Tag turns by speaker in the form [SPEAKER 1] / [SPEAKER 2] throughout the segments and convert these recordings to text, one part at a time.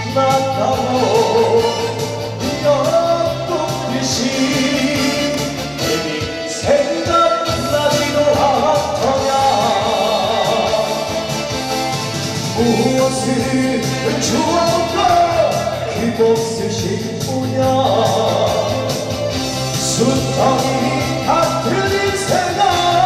[SPEAKER 1] 났다고 연꽃빛이 괜히 생각나지도 않더냐. 무엇을 주었고 그곳을 싣고냐. 숫덩이 같은 인생아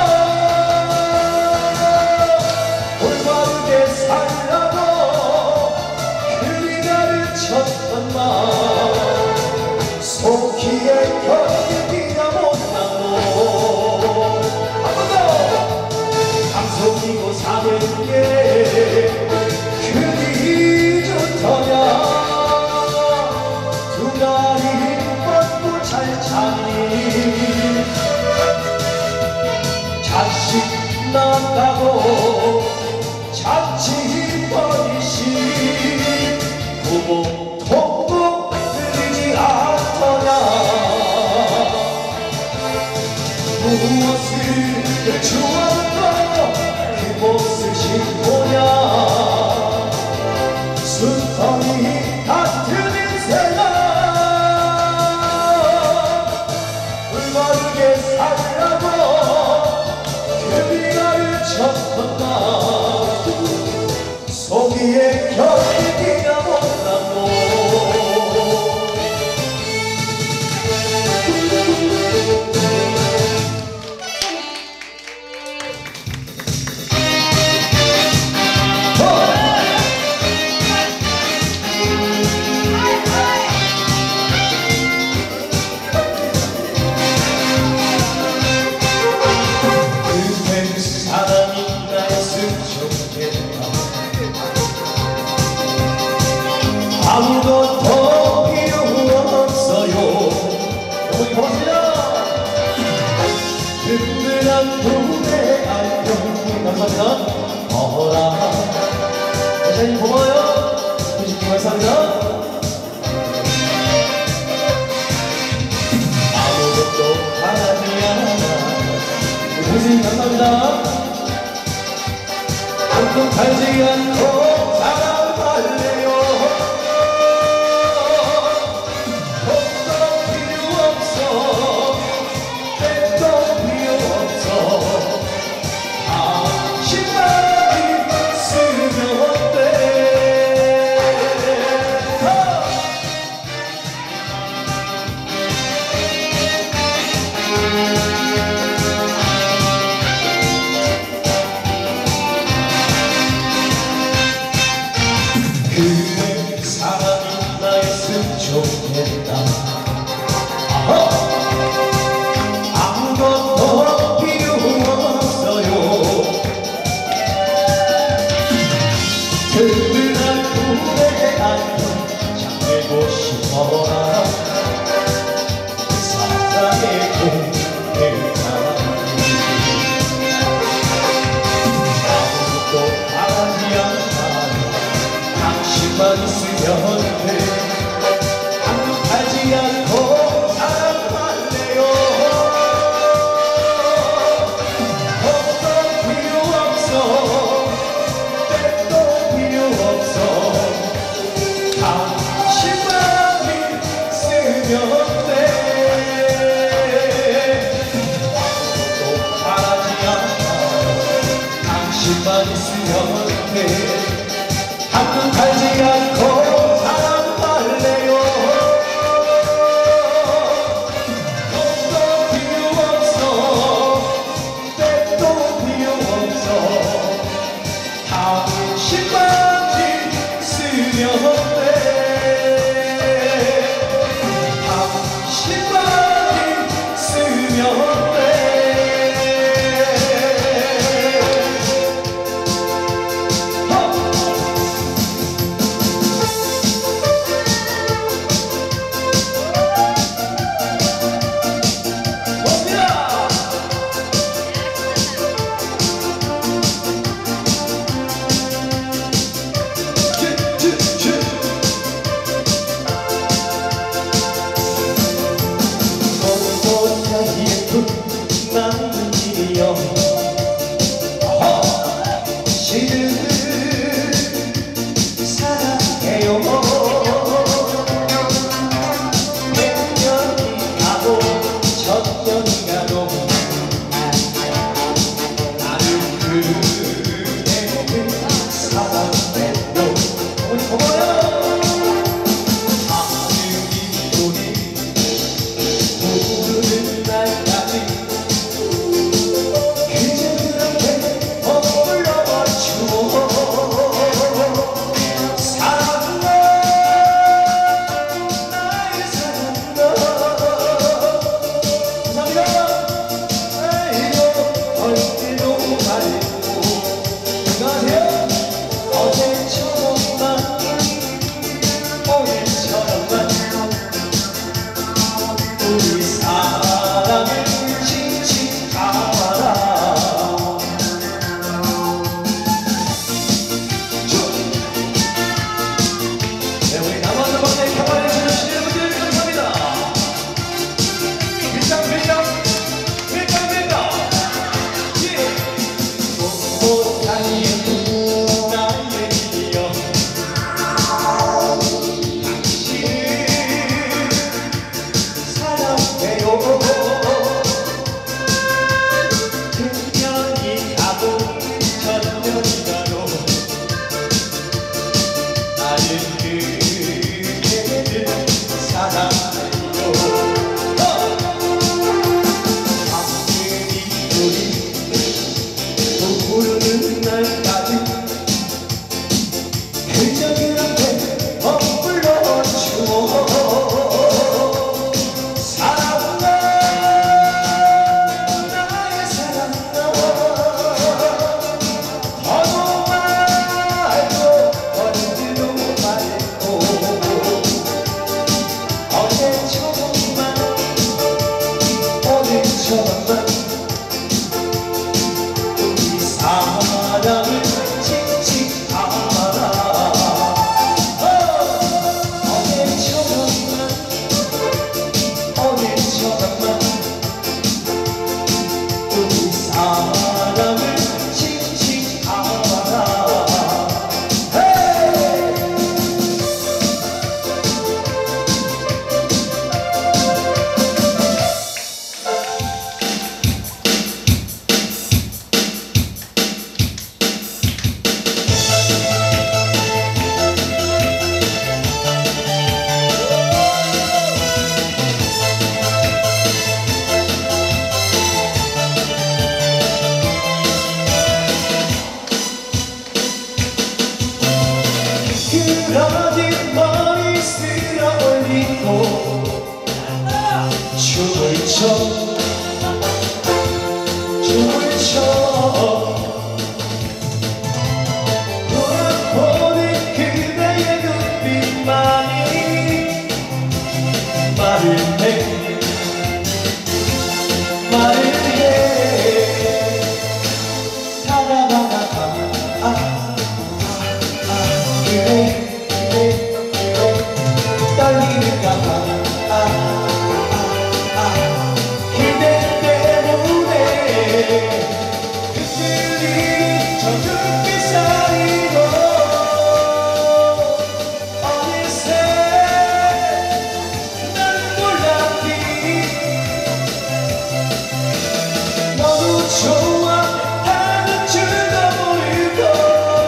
[SPEAKER 1] 올바르게 살라고 그리 가르쳤던 말 속기에 견디기가 못하고 한 번 더 방송이고 사는 게 그리 좋더냐. 두 다리 뻗고 잘 자니 자식 낳았다고 자취 버리시 부모 통보 들리지 않더냐. 무엇을 주었고 그곳을 싣고냐. 숫덩이 같은 인생아 올바르게 살라고 그리 가르쳤던 말 속이에 견디기가 못하고 아무것도 필요 없어요. 여러분 고맙습니다. 든든한 동네 안녕 감사합니다. 어라 대장님 고마워요. 주식 감사합니다. 아무것도 하지 않아 교수님 감사합니다. 한통 팔지 않고 사랑할래요. 그대 사랑이 나였으면 좋겠다. 아무것도 필요 없어요. 든든한 꿈에 안녕 잠들고 싶어라. 사랑의 꿈을 사랑이 아무것도 바라지 않아 당신만 있으면 돼. 한눈 팔지 않고 사랑할래요. 돈도 필요 없어 땡도 필요 없어 당신만 있으면 돼. 아무것도 바라지 않아 당신만 있으면 돼. 한눈 팔지 않고 사랑만 말을 해 말을 해 사랑하나 그래 떨리는가 기대 때문에 그들이 저 눈빛 사이로 어느새 나는 몰랐니 너무 좋아하는 줄도 모르고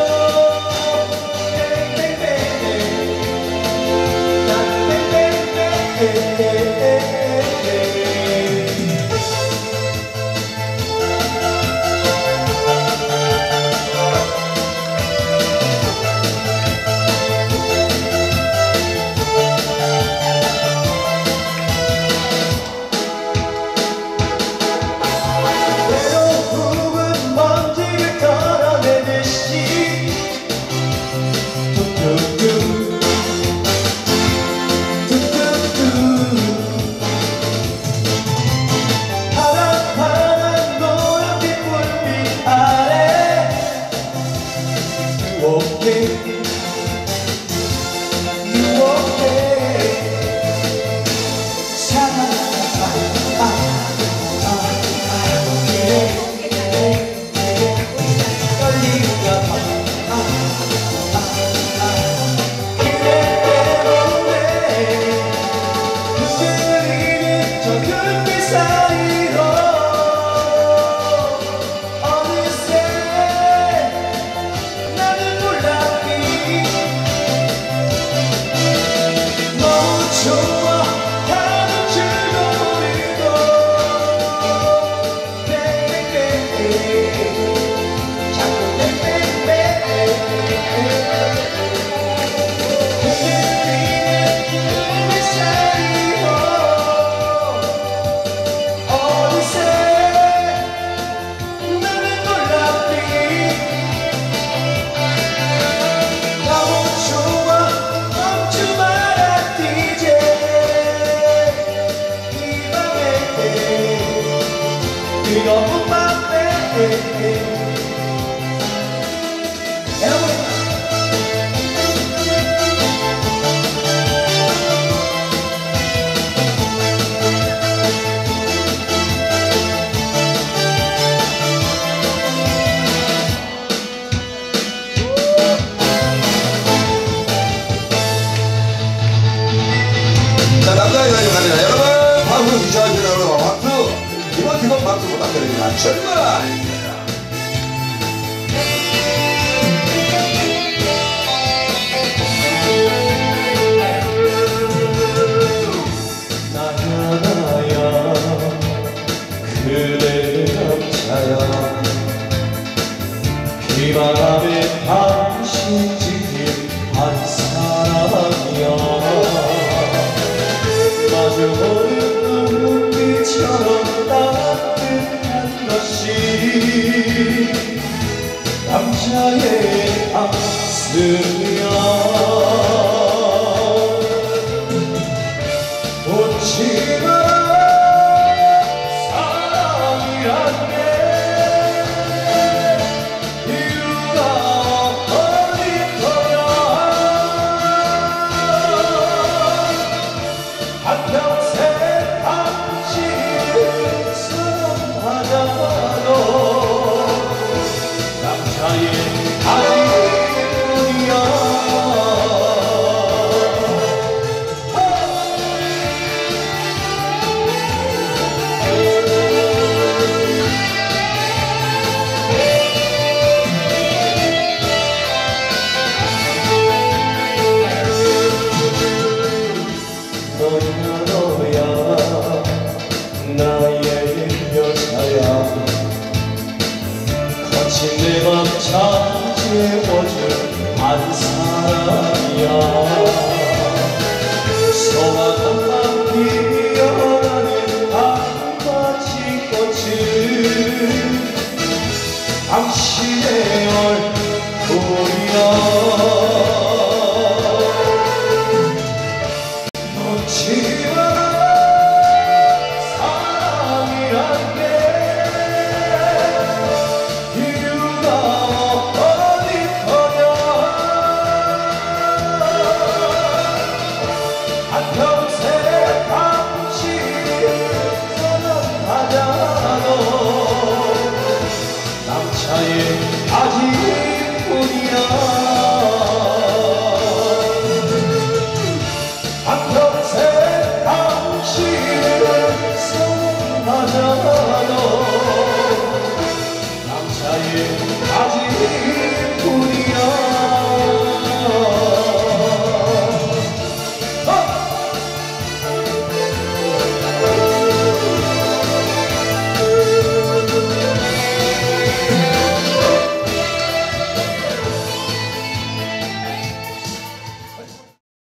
[SPEAKER 1] 외로움은 먼지를 털어내듯이 툭툭툭 파란 노란빛 불빛 아래 유혹해 뜨거운 밤에
[SPEAKER 2] 자, 남자의 가요 갑니다. 여러분, 박수 주셔주시는 여러분, 박수! 이번 팀은 박수 부탁드립니다. 출발!
[SPEAKER 1] 나야 그대 남자야 비바람에 당신 지킨 한 사람이야 마주보는 눈빛처럼 따뜻한 것이 남자의 가슴이야 웃지마 사랑이란 게 이유가 어디 거야 한평생 당신을 사랑하자도 남자의 아직뿐이야 너야 나의 여자야 거친 내 맘 잘 채워준 한 사람이야 소박한 피어나는 한 가지 꽃은 당신의 얼굴이야